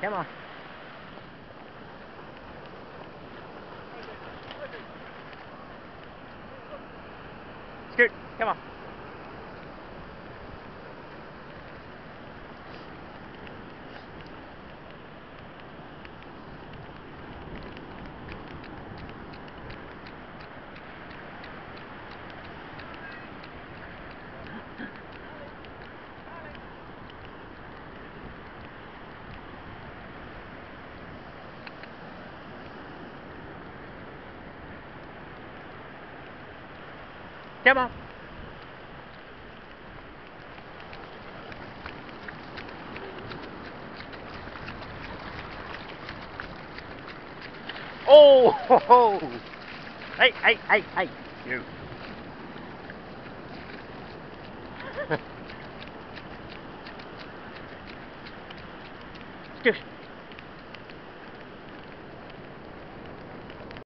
Come on. Scoot, come on. Come on. Oh! Ho, ho. Hey, hey, hey, hey, you. Scoot.